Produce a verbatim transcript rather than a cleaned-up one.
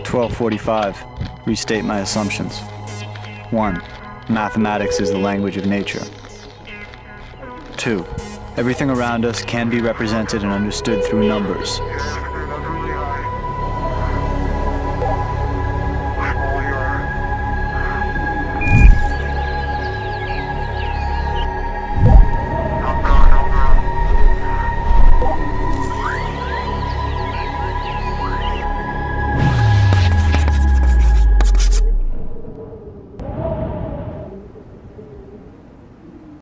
twelve forty-five. Restate my assumptions. one. Mathematics is the language of nature. two. Everything around us can be represented and understood through numbers.